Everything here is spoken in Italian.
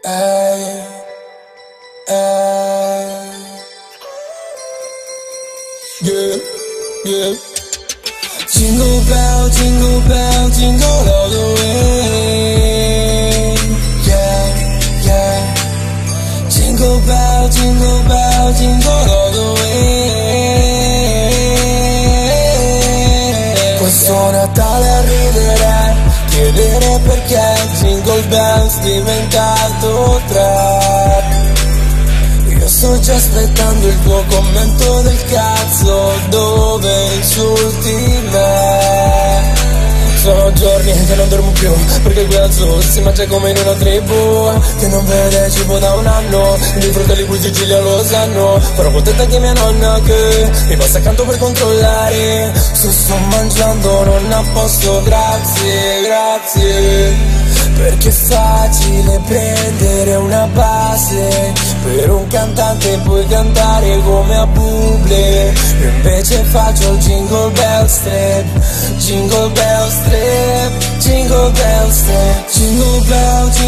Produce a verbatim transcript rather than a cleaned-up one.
Ehi, ehi. Yeah, yeah. Jingle bell, jingle bell, jingle all the way. Yeah, yeah. Jingle bell, jingle bell, jingle all the way. Questo Natale arriverai, chiedere perché Jingle bells diventato trap. Io sto già aspettando il tuo commento del cazzo dove insulti me. Sono giorni che non dormo più perché qui al sud si mangia come in una tribù che non vede cibo da un anno. I miei fratelli qui in Sicilia lo sanno, però contenta che mia nonna che mi passa accanto per controllare se sto mangiando non a posto. Grazie, grazie. Perché è facile prendere una base per un cantante e poi cantare come a Bublé. Io invece faccio il jingle bell step, jingle bell step, jingle bell step, jingle bell, jingle